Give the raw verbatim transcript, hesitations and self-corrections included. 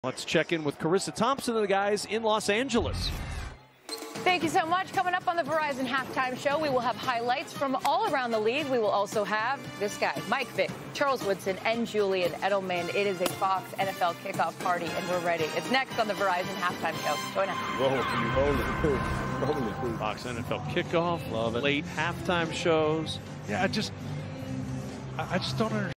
Let's check in with Carissa Thompson and the guys in Los Angeles. Thank you so much. Coming up on the Verizon Halftime Show, we will have highlights from all around the league. We will also have this guy, Mike Vick, Charles Woodson, and Julian Edelman. It is a Fox N F L kickoff party, and we're ready. It's next on the Verizon Halftime Show. Join us. Whoa, holy, Fox N F L kickoff, love it. Late halftime shows. Yeah, I just, I just don't understand.